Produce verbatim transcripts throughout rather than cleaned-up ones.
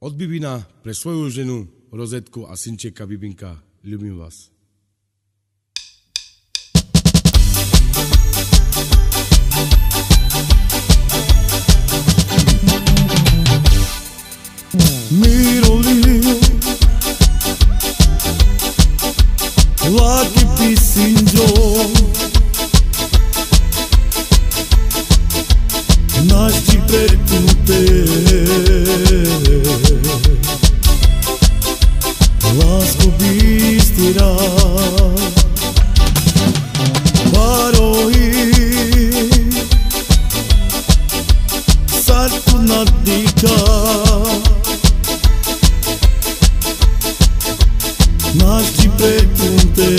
Od Bibina pre svoju ženu Rozetku a synčeka Bibinka. Ľubím vás. Mirolio, laki pisinjo, naši pretute, lasko bistira, parohi, sartu nadika. Naši pretunte,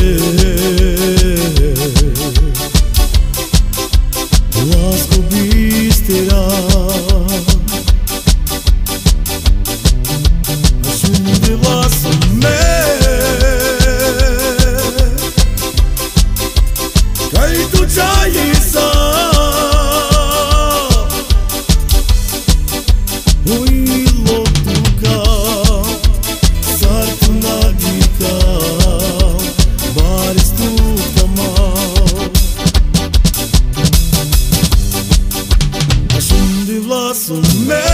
lasko bistira, ascundeva su me, kaj tu čaji sa, ujilo tuka, sartu nadika. Su me,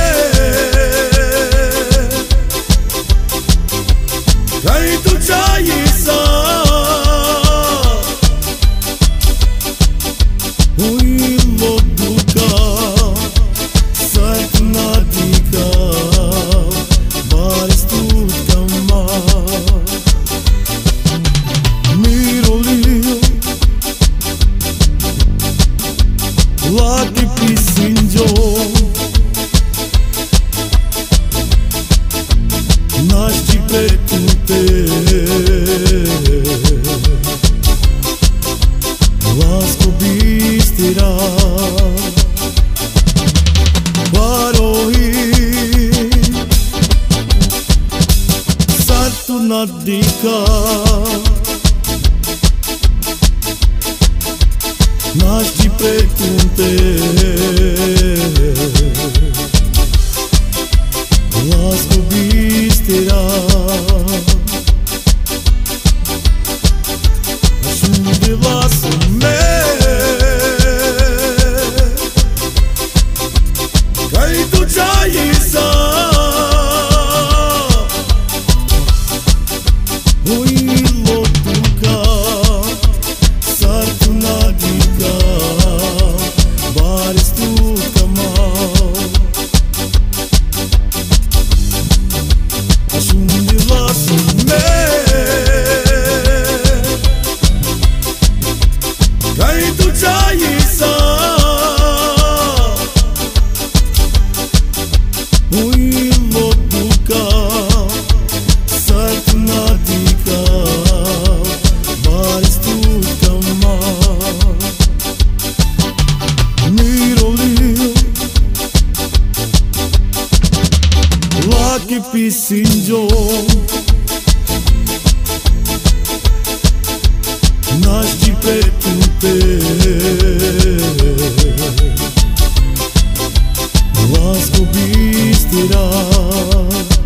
kaj tu čaji sa, ujilo duka, sartu nadika, baris tutama. Mirolio, laki pisinjo, naši pretute, lasko bistira, parohi, sartu nadika, naši pretute, lasko bistira, ascundeva su me, kaj tu čaji sa, ujilo tuka, sartu nadika, baris tutama. Ascundeva su me, kaj tu čaji sa, ujilo tuka, sartu nadika, baris tutama. Mirolio, laki pisinjo, naši pretute, lasko bistira.